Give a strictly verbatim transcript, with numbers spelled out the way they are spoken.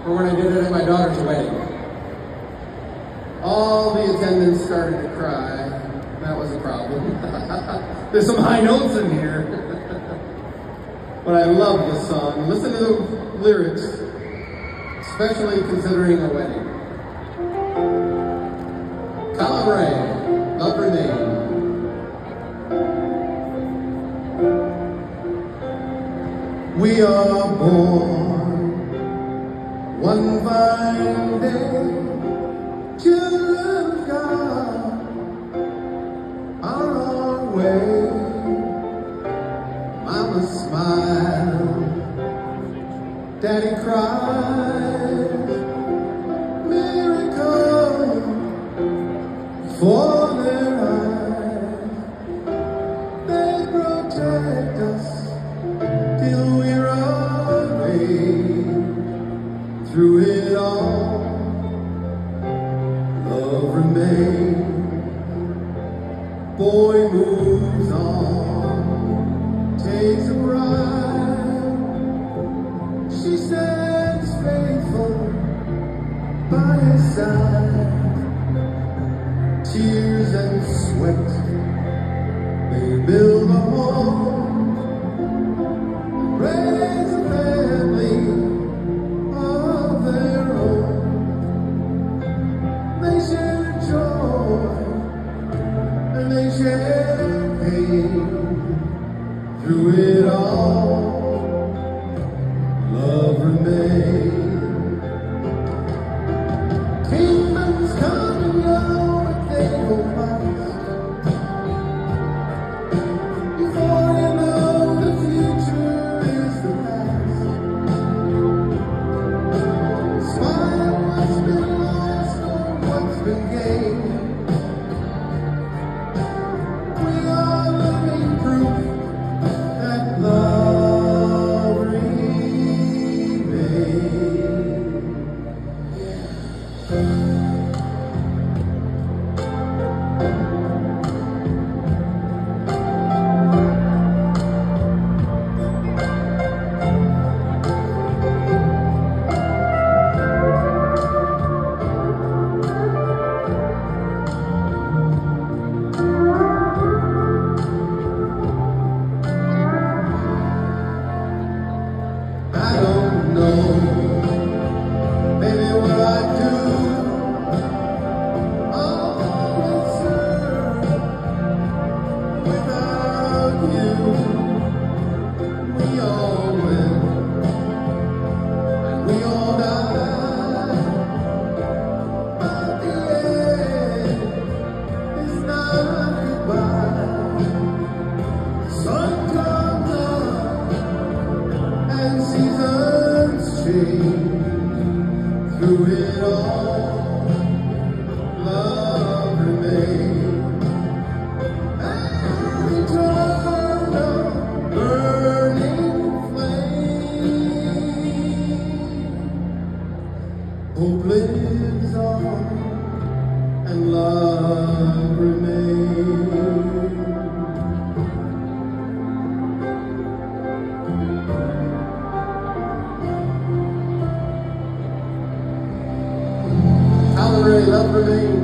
for when I did it at my daughter's wedding. All the attendants started to cry. That was a problem. There's some high notes in here. But I love this song. Listen to the lyrics, especially considering a wedding. Collin Raye, Love Remains. We are born one fine day, children of God are our way. Mama smiled, Daddy cried, miracle for their eyes. They protect us till we're of age. Through it all, love remains. Boy moves on, takes a bride. She stands faithful by his side. Tears and sweat, they build a home, raise a family of their own. They share joy and they share pain. Through it all, love remains. Kingdoms come and go, but they go past. Before you know, the future is the past. Smile at what's been lost or what's been gained. We are living proof that love remains. I don't know, baby, what I'd do. I'll always serve without you. We all win and we all die, but the end is not goodbye. The sun comes up and seasons change. Through it all, love remains. An eternal burning flame. Hope lives on and love remains. Collin Raye, Love Remains.